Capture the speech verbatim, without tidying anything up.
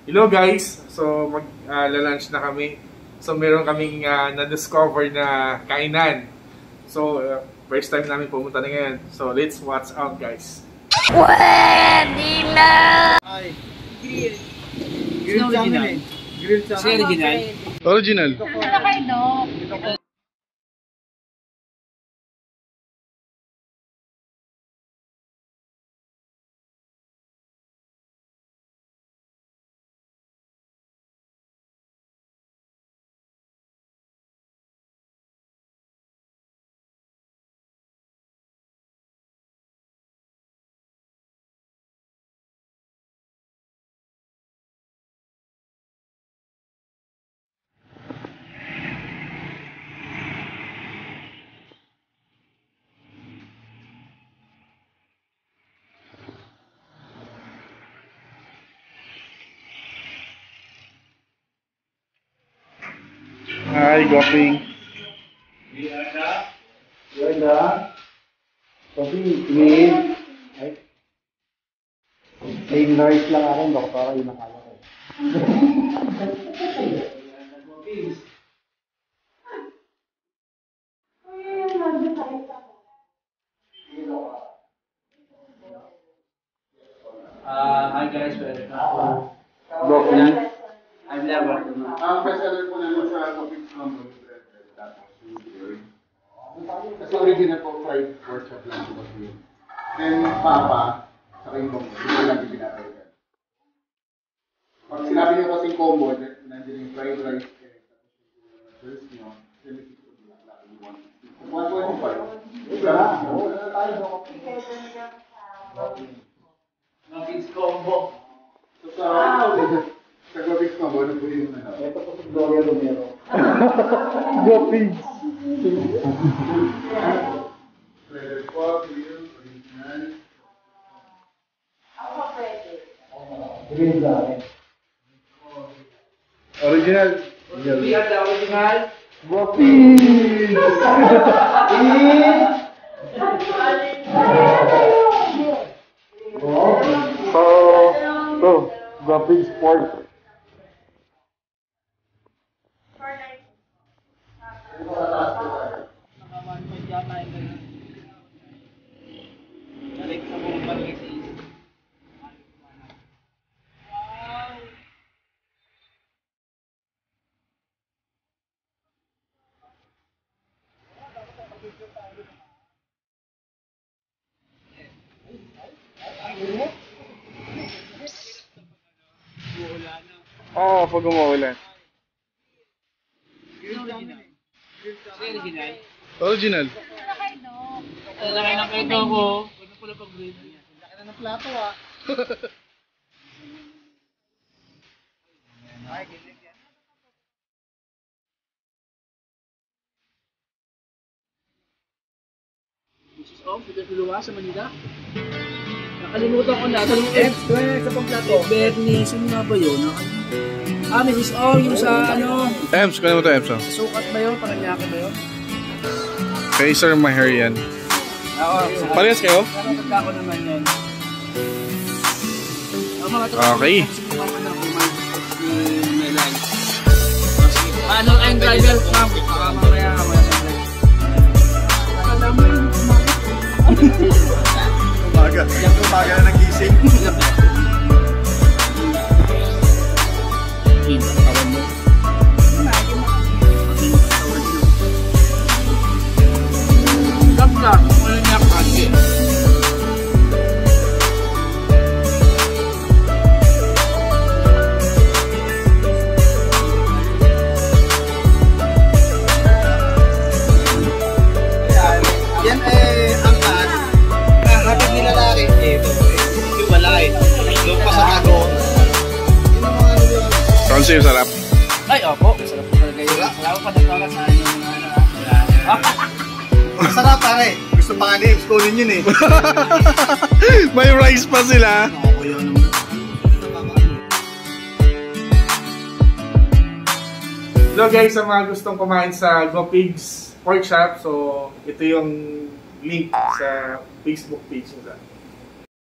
Hello guys! So mag-lunch uh, na kami. So meron kaming uh, na-discover na kainan. So uh, first time namin pumunta na ngayon. So let's watch out guys. Pwede na! Ay, grill. Grill sa amin eh. Grill sa amin. Original? Original. Ano kayo, Dok? Hi, Gopping. Ganda. Ganda. Gopping, green. Ay. Plain rice lang ako, baka parang yung nakala ko. Uh, hi guys, welcome to Broccoli. I'm never. Ang best seller po namin sa Coffee Crumble bread. Tapos yung kasi original po fried pork chop lang po kasi. Then papa, saka yung bongo. Hindi lang yung pinapalitan. Pag sinabi nyo kasing combo, nandiyan yung fried rice, tapos yung first nyo, then may six food lang lang yung one. one twenty-five. Wala. Wala tayo sa coffee. Muffins combo. So sa... Sa Coffee Crumble, ano po yung ano? Ito po si Gloria Romero. Gopping. Shredded pork, real, original. Ako pwede. Green sa akin. Original. We are the original. Gopping! So, so, Gopping Sport. Oo, oh, pag umuulan. Original. Original. Ano kayo, Dok? Laki ng kayo ko. Huwag na pala pag-grade. Laki na ng plato ah. Ay, gilig yan. This is all. Pwede piluwa sa Manila. Nakalimutan ko na. Tanong ko. Eps, gawin na sa pang plato. Bernie, sino nga ba yun? Ah, Missus Ong, yung sa ano? Ems, kaya mo ito Ems. Sa sukat ba yun? Paranaque ba yun? Kay Sir Maher yan. Oo. Parehas kayo? Pero tagka ko naman yun. Okay. Ano ang driver? Ma'am, baka mamaya mamaya. Alam mo yung Umaga. Umaga na nagising. Awan mo. Ganda, wala niya kasi. Yan eh, ang kan. Hatid nila laki. Ito eh. Yung balay. Yung pasakago. Yun ang mga ano yun. Francis, yung sarap. Ay, opo. Masarap po talaga yun. Wala ko pa nagkala sa inyo mga ano. Masarap pare. Gusto pa nga names. Kunin yun eh. May rice pa sila. Ako yun. Hello guys, sa mga gustong kumain sa GoPigs Pork Shop, so ito yung link sa Facebook page nila.